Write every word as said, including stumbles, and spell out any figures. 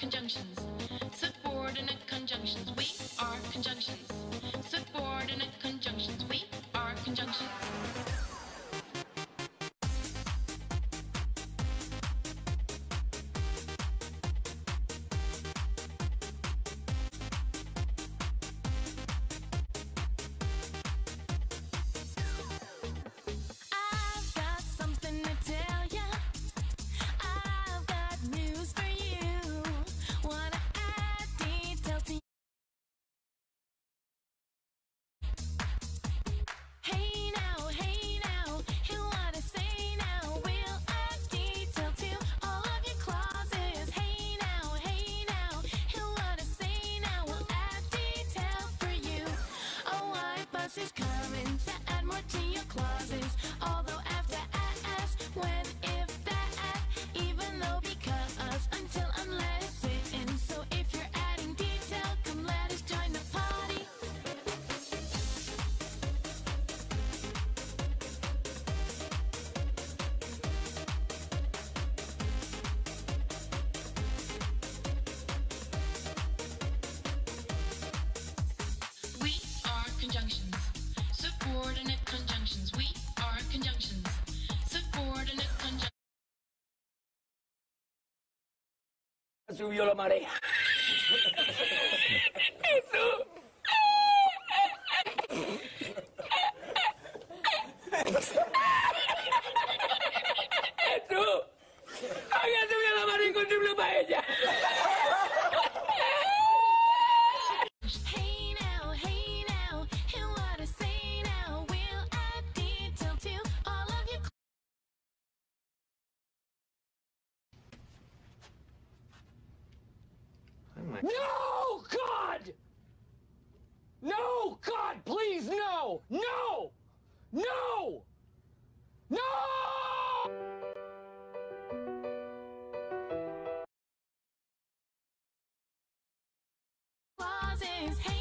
conjunctions. Subordinate conjunctions. We are conjunctions. Subordinate conjunctions. We are conjunctions. Is coming to add more to your clauses. Although after as, when, if, that, even though, because, until, unless, and so if you're adding detail, come let us join the party. We are conjunctions. Subordinate conjunctions. We are conjunctions. Subordinate conjunctions. Subió la marea. Eso. Eso. Había subido la marea y encontré una paella. No, God! No, God, please, no! No! No! No! Clauses.